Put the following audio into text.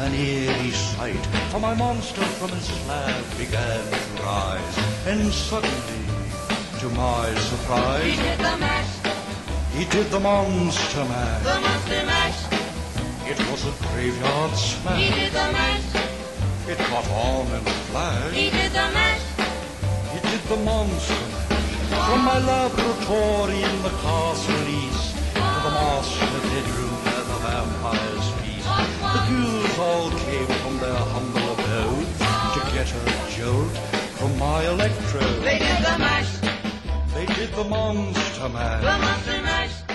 an eerie sight, for my monster from his slab began to rise. And suddenly, to my surprise, he did the mash. He did the monster mash. The monster mash. It was a graveyard smash. He did the mash. It caught on in a flash. He did the mash. He did the monster mash. From my laboratory in the castle east to the master bedroom where the vampires feast. The ghouls all came from their humble abode to get a jolt from my electrode. They did the mash. They did the monster mash. The monster mash.